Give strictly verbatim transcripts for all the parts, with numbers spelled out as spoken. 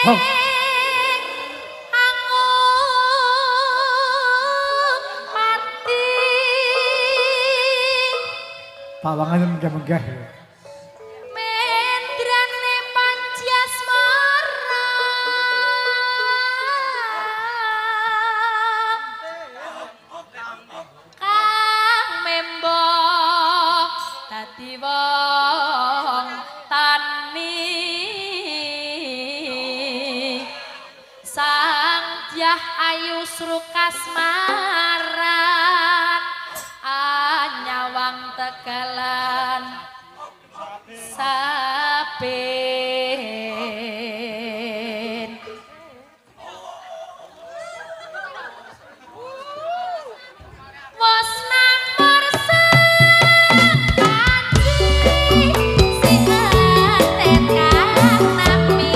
Pawangan menggah-menggah. Mendrane Pancasmara Kang membok dadi wong tani Sang Dyah Ayu Srukasmaran anyawang tegalan saben wos namur sekanji si etet kang nami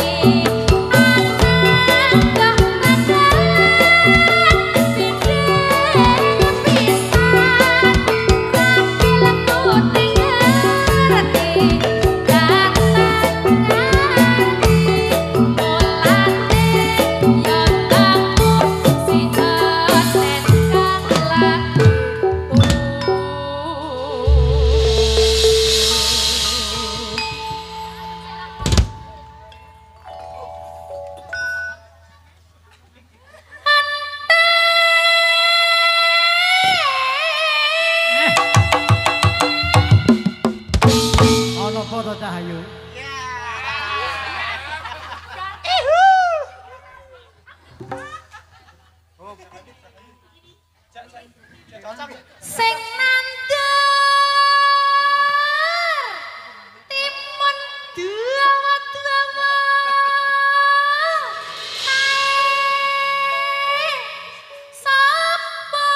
anak tegalan sindeng pisan rapi lembut ngerti Ana apa to Cahayu? sing nandur timun dawa-dawa kae sapa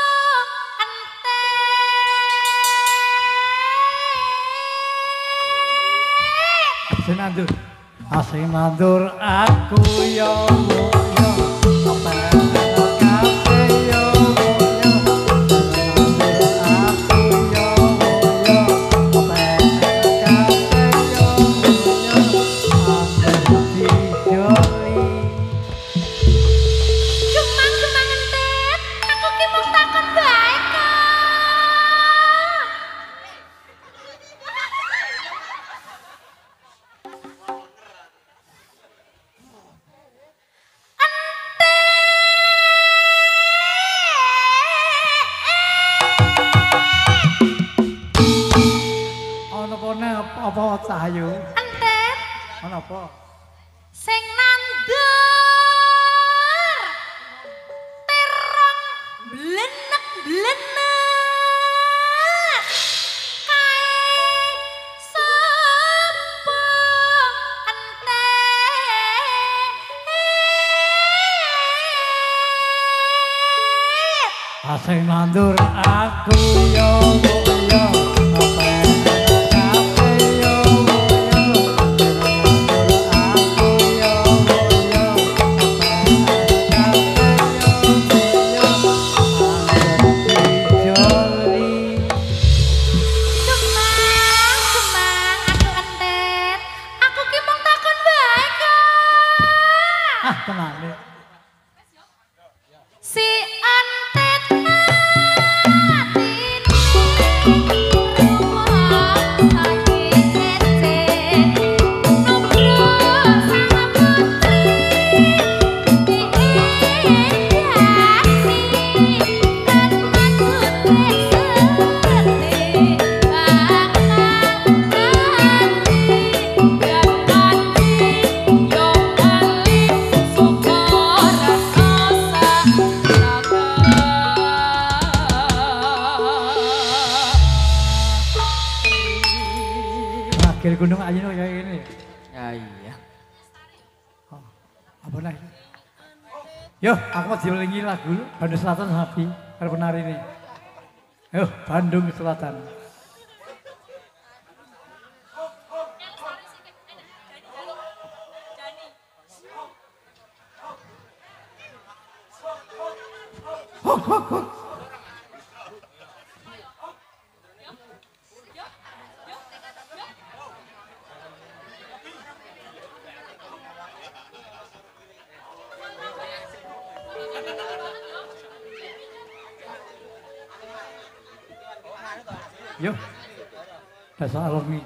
entek Sing nandur. Ah sing nandur aku ya mulya. Apa kabeh ya mulya. Aku ya mulya. Apa kabeh ya mulya. Aku dijoli. Gemang-gemang entet, aku ki mung takon bae kok. Ana apa ne apa Cahayu? Entet Ana apa? sing nandur terong blenek-blenek kae sapa entek Ah sing nandur aku ya mulya. Apa kabeh ya mulya. Aku ya mulya. Apa kabeh ya mulya. Aku dijoli. Gemang-gemang aku entet, aku ki mung takon bae kok. Ah tenane. Si entet atine rumah sakit ece nugroh sama putri dihiasi dan maksudnya seperti bakal ganti dan ganti yo kali syukur rasa Akhir gunung ayu kayak gini. Ya iya. Oh, apa nih? Yo, aku mau diolengi lagu Bandung Selatan Happy karo penari ini. Yo, Bandung Selatan. Hok, hok, hok. Yo. Dasar alumni.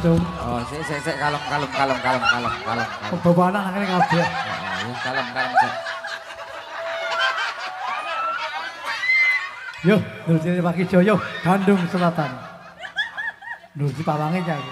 Cung. Oh, sik sik sik kalem kalem kalem kalem kalem kalem. Bapak anak nang kene kabeh. Oh, ya kalem kalem sik. Yo, Nurjini Pagi Joyo, Bandung Selatan. Nurjini Pawange jago.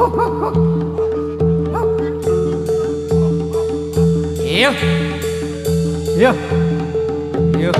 Iya. Iya. Iya.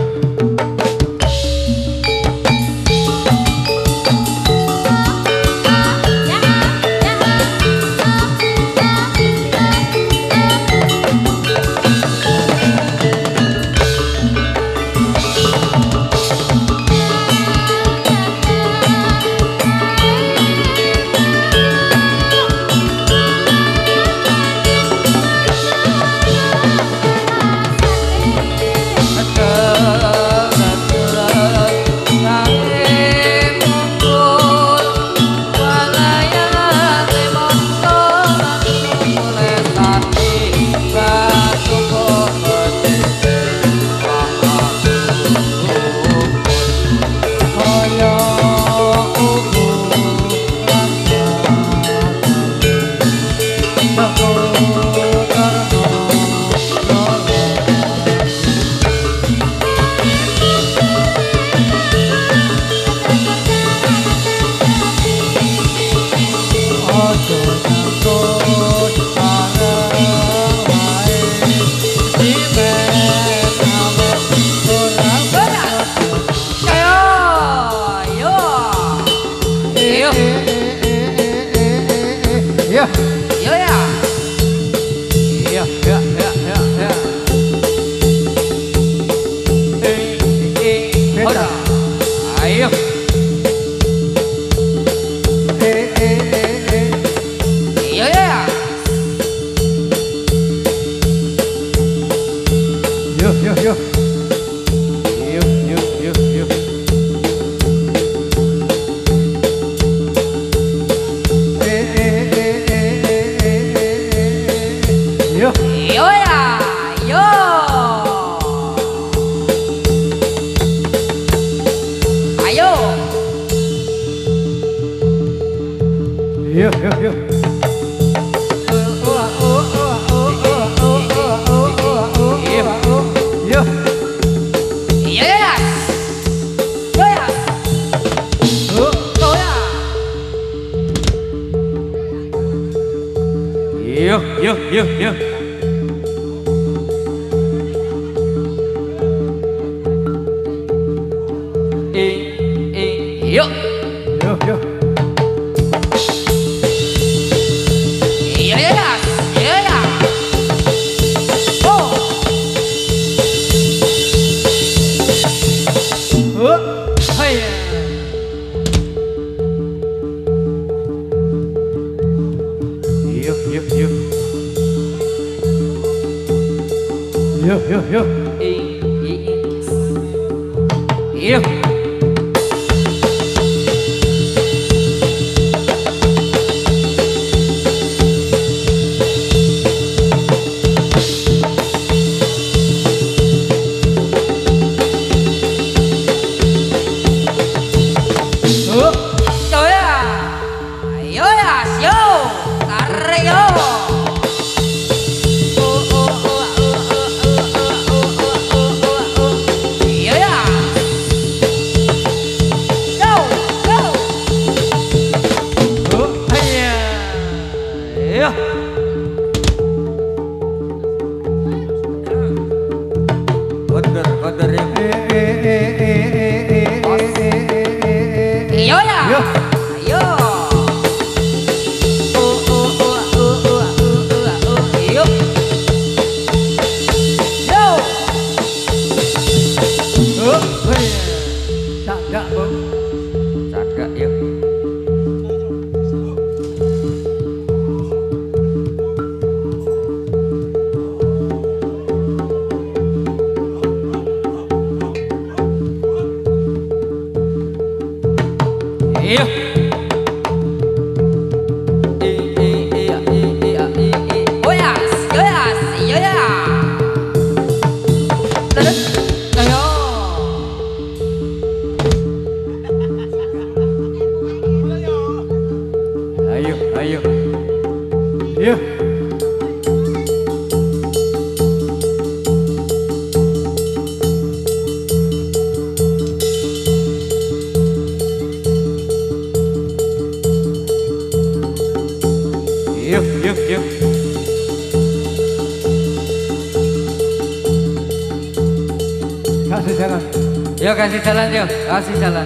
Yuk, yuk, yuk. Kasih jalan. Yuk kasih jalan yuk, kasih jalan.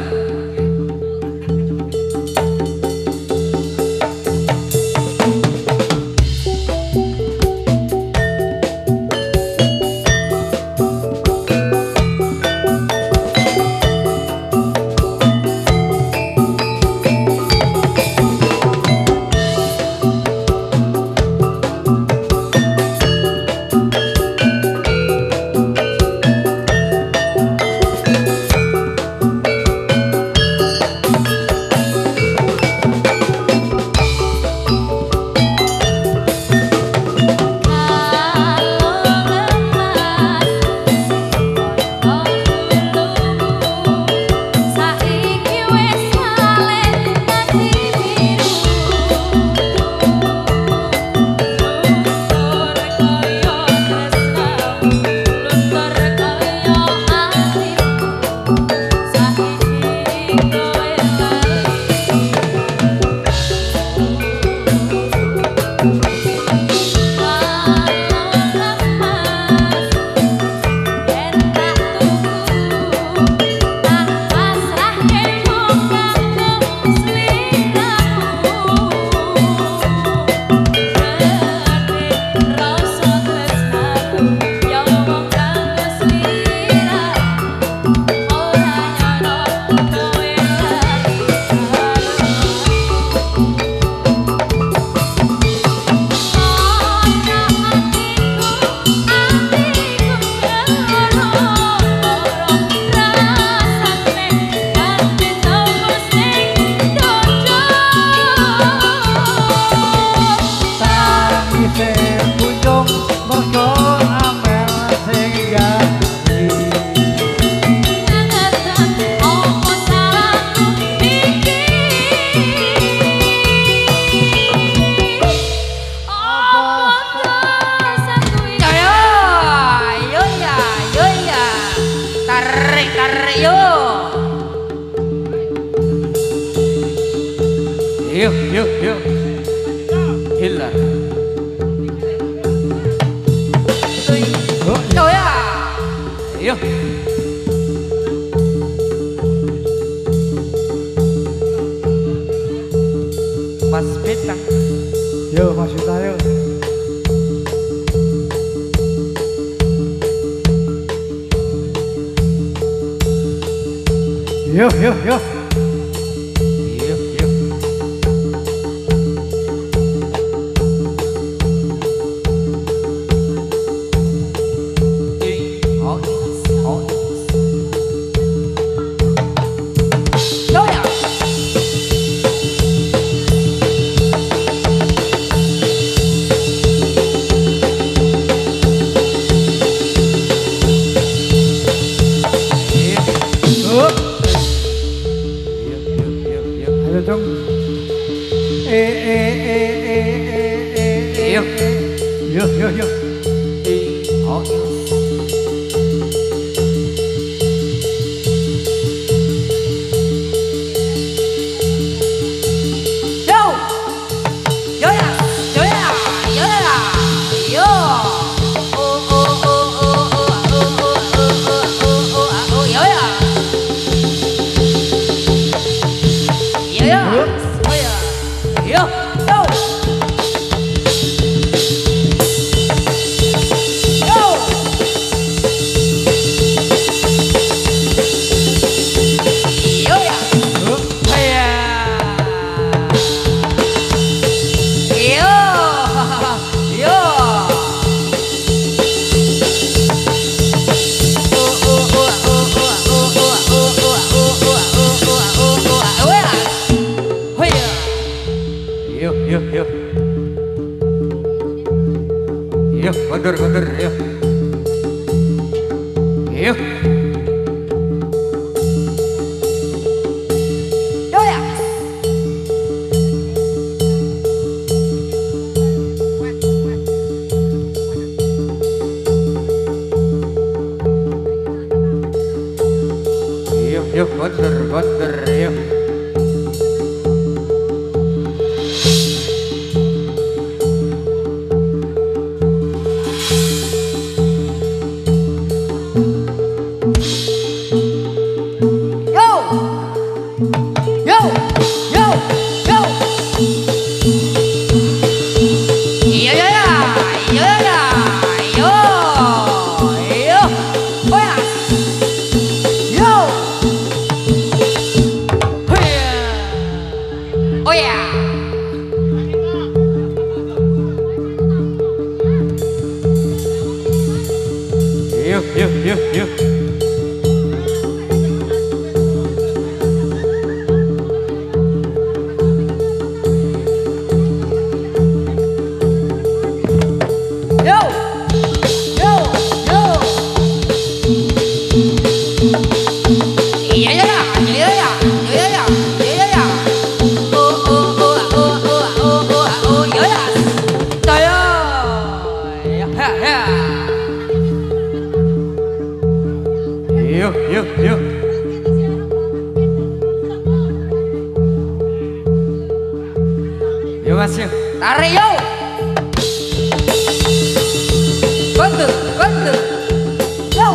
Yuk, yuk, yuk. Hilang. Oh ya. Yuk. Mas Bintang. Yo, Mas Yuta yuk. Yuk, yuk, yuk. Yuk, yuk. Oh, oh. Oh ya. Up. Ayo dong. Eh eh eh eh eh eh. Yuk. Yuk, yuk, yuk. Oh, yo, yo ya, yo ya, yo ya, yo. Oh, oh, oh, oh, oh, oh, oh, oh, oh, oh, oh, yo ya. Yo ya, yo ya, yo, yo. Yuk, yuk, yuk. Yuk, mundur, mundur, yuk. Yuk. Yo ya. Yuk, yuk, mundur, mundur, yuk. yuk. Yo, yo, yo. Iya ya, iya ya, iya ya, iya ya. Oh oh oh oh oh oh oh oh iya ya. Saya, ya ya. Yuk, yuk, yuk. Yuk Mas, yuk. Tarik yo. Kondur, kondur. Yo.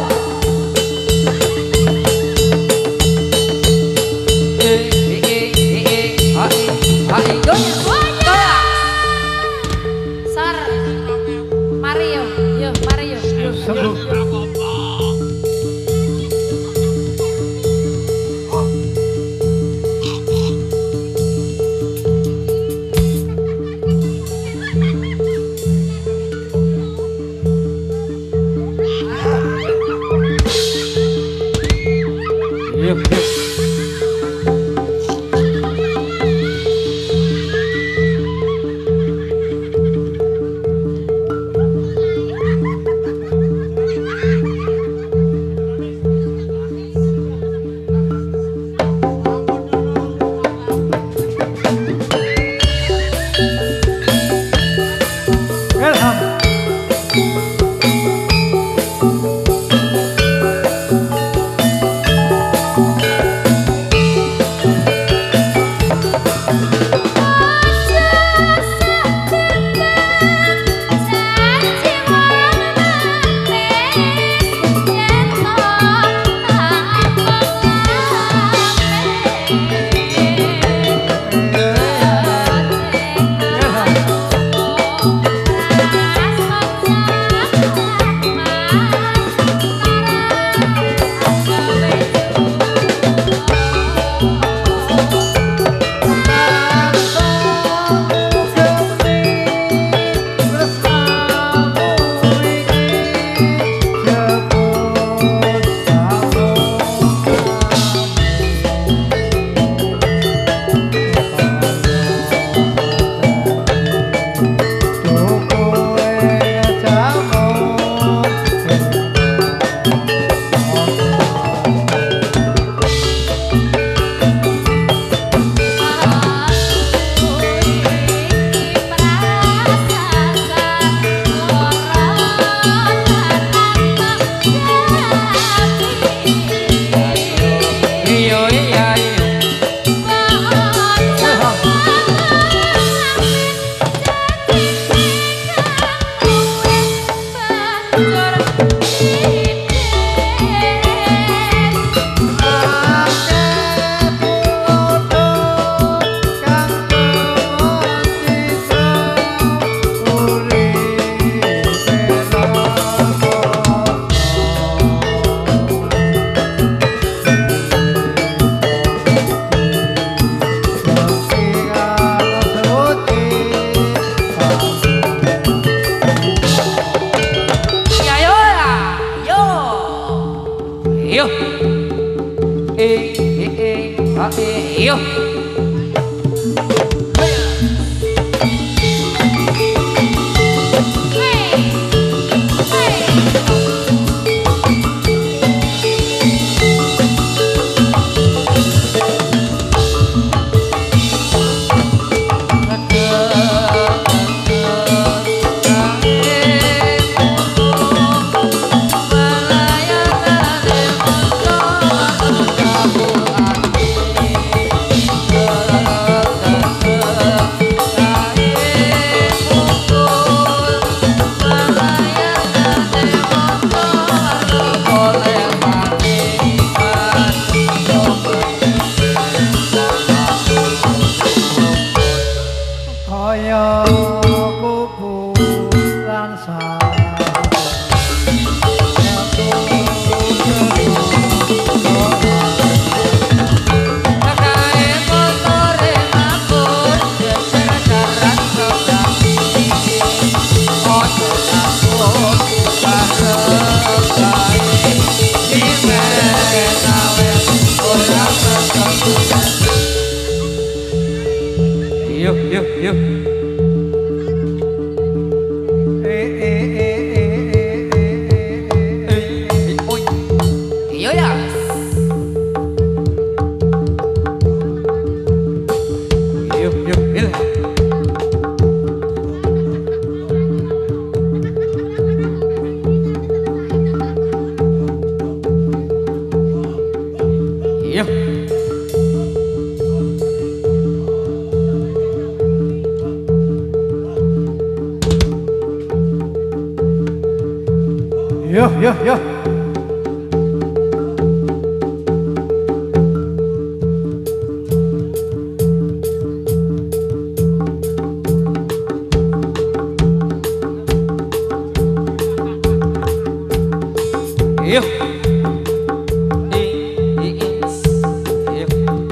Eh eh eh eh hai hai yo. Saya. Sar. Mari yo. Yo, mari yo. Sembuh. Yuk, yuk. Welcome. Yo. Eh eh eh ah eh yo. Bye. yuk. Eh eh eh eh eh eh. Oi. Yo ya. Yuk, yuk, yuk. Yuk. Yo yo yo. Yuk. I, i, is. Yuk.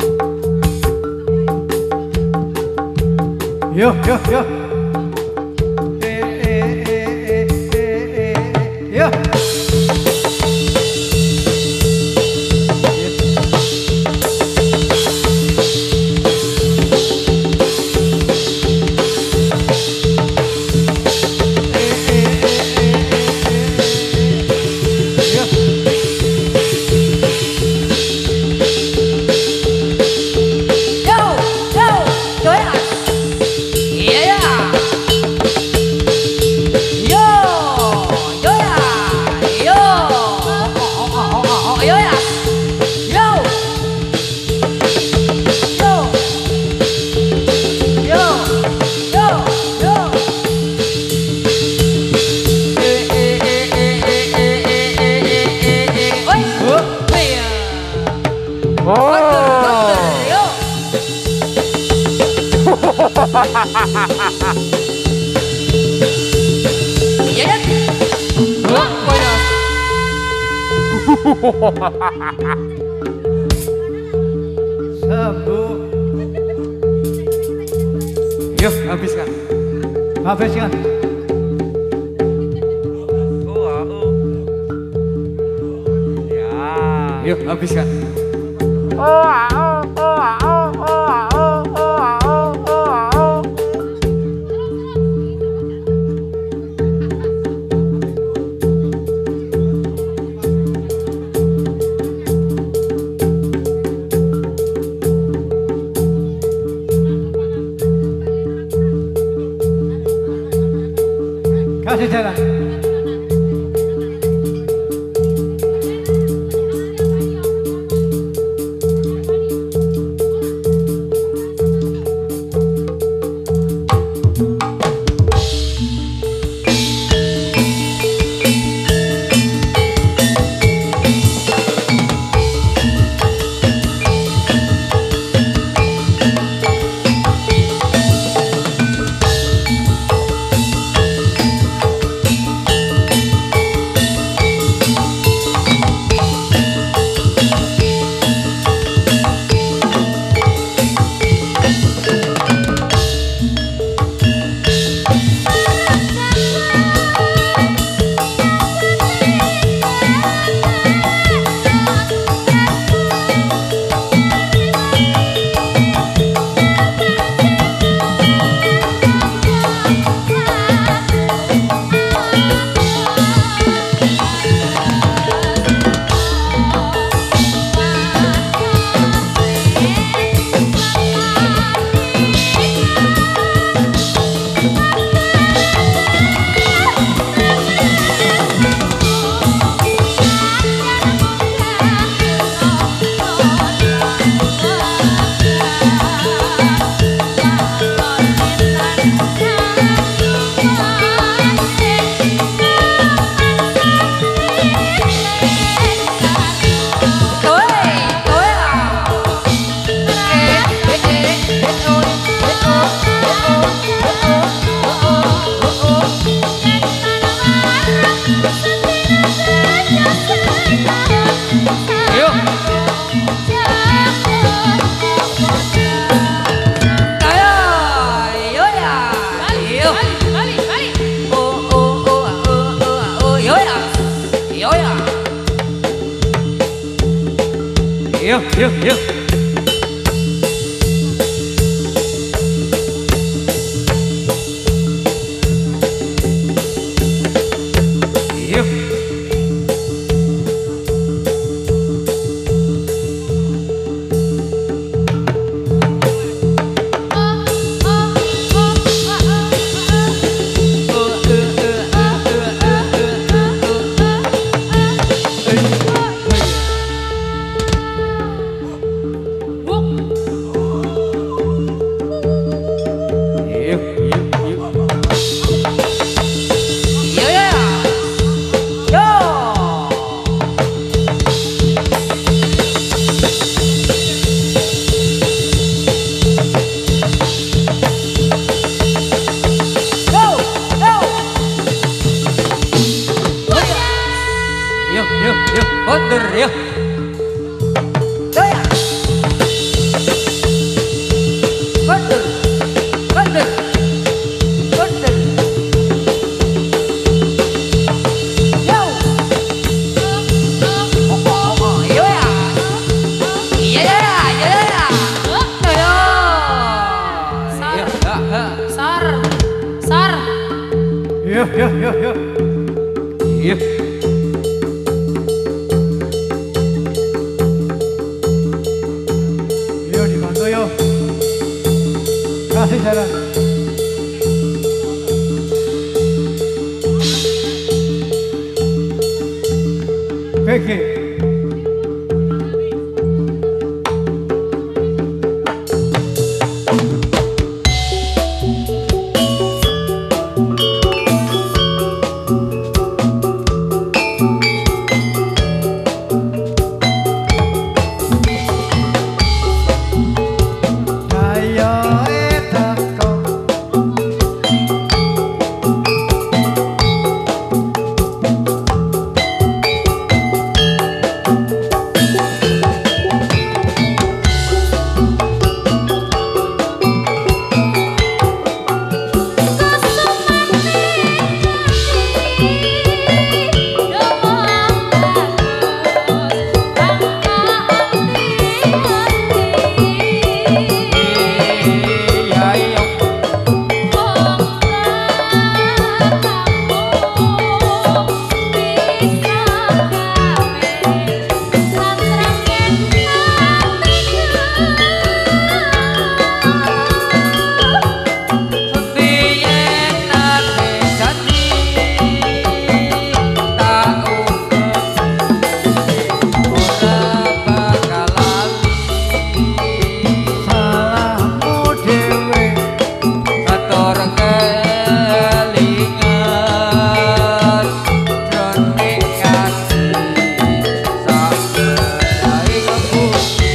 Yo yo yo. Eh eh eh eh eh eh. Yo. Yo, yo, yo ya. Iya ya. Yo, yo ya. Yo. Oh, oh, oh, oh, oh, oh, yo ya. Yo. Yo. Yo. Yo. Yo. Eh, eh, eh, eh, eh, eh, eh, eh, eh, eh, eh. Oi. Iya. Betul, betul, yo. Iya kan? Oh, buenas. Sembuh. Yuk, habiskan. Habiskan. Yuk, habiskan. Kasih jalan. Yuk, yuk, yuk. ayo. Jaya. Gondol. Gondol. Gondol. Yo. Oh, oh, oh, yo ya. Iya ya, iya ya. Ayo. Sar. Ya, ha, ha. Sar. Sar. Yo yo yo yo. Iya. Yo dibantu yo. Kasih jalan. Oke. Ayo etako. Iya, iya. Biyen ate janji tak uga ora bakal lali. Salahmu dewe. Atur kelingan jroning ati saberai ngepusi.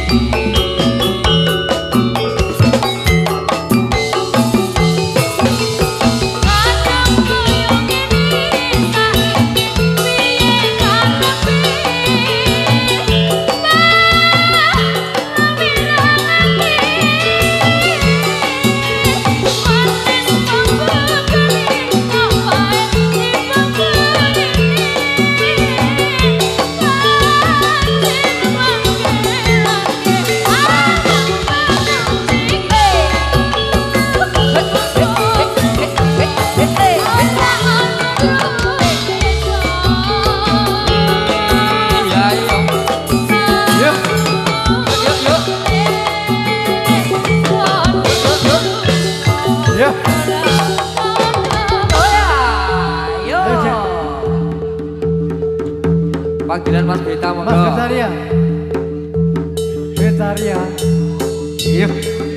Iya, iya. Yo. Yuk, yuk. Yo. Oh ya, yo. Ayo, Cek. Panggilan Mas Beta monggo. Mas Betaria. Betaria. Iya.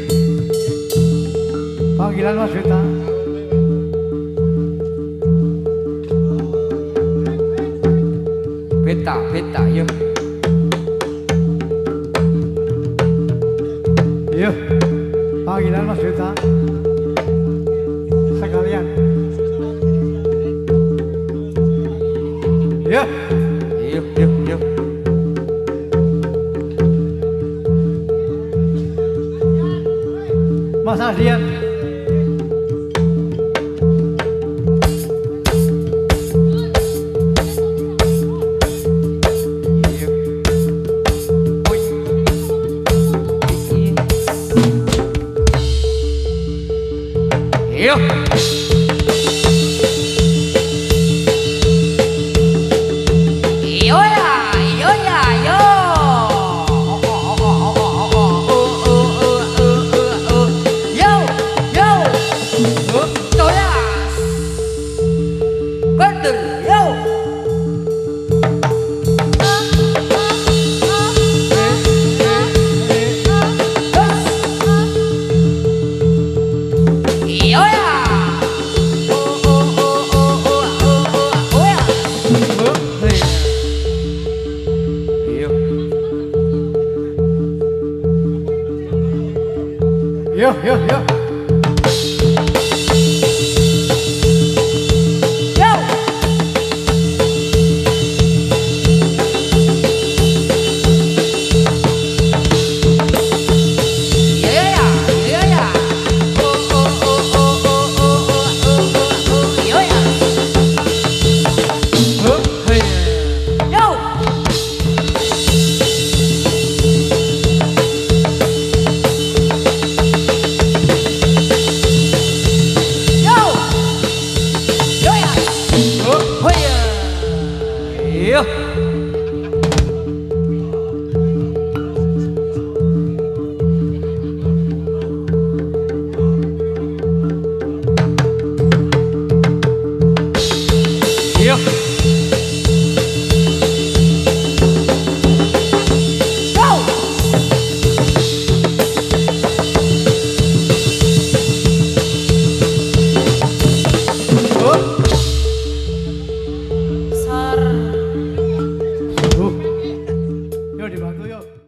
Panggilan Mas Beta. Beta, beta, yuk. Yo. Panggilan Mas Beta. Sekalian. Yo. Yuk, yuk, yuk. Mas Adian. Yuk. Woi. Yuk.